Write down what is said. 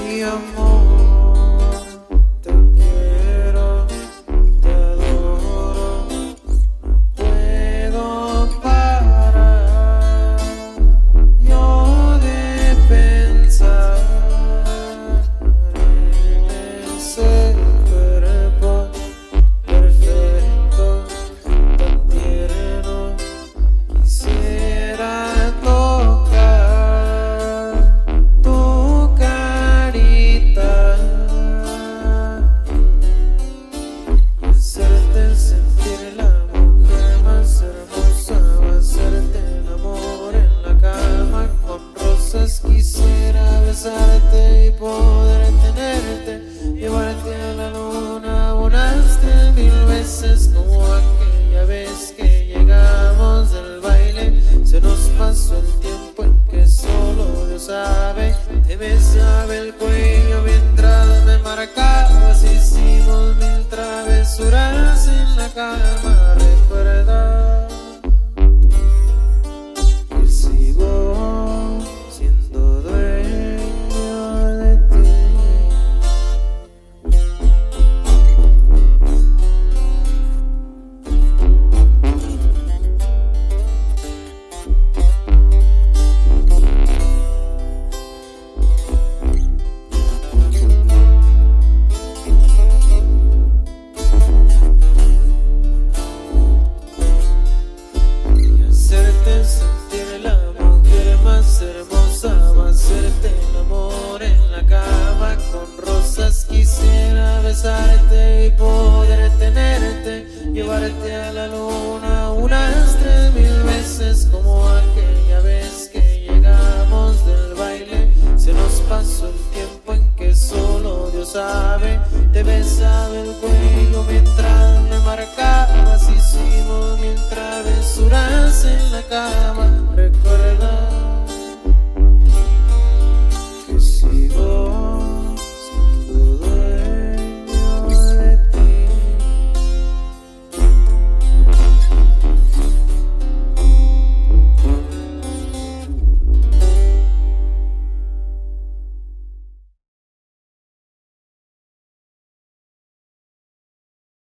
mi amor, te quiero, te adoro, no puedo parar yo de pensar en ese cuerpo perfecto, tan tierno. Quisiera tocar tu carita y hacerte sentir la mujer más hermosa, hacerte el amor en la cama con rosas. Quisiera besarte y poder tenerte, llevarte a la luna unas 3000 veces, como aquella vez que llegamos del baile. Se nos pasó el tiempo en que solo Dios sabe. Te besaba el cuello mientras me marcabas, hicimos 1000 travesuras en la cama. Recuerda que sigo siendo dueño de ti. Sentir la mujer más hermosa, hacerte el amor en la cama con rosas. Quisiera besarte y poder tenerte, llevarte a la luna unas 3000 veces, como aquella vez que llegamos del baile. Se nos pasó el tiempo en que solo Dios sabe. Te besaba el cuello mientras me marcabas, hicimos 1000 travesuras en la cama.